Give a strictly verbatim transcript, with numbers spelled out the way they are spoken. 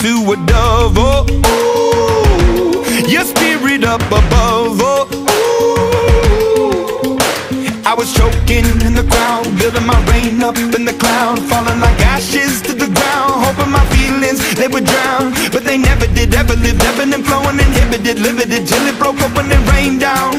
to a dove. Oh, ooh, your spirit up above. Oh, ooh. I was choking in the crowd, building my rain up in the cloud, falling like ashes to the ground, hoping my feelings, they would drown. But they never did, ever lived, ebbing and flowing, inhibited, limited, till it broke up when it rained down.